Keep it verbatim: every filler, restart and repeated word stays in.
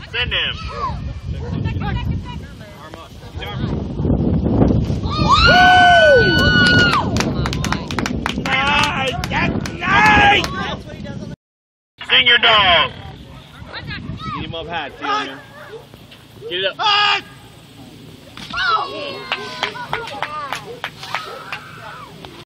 Send him. Nice! That's nice! Sing your dog. Get him up high, Tillman. Get it up.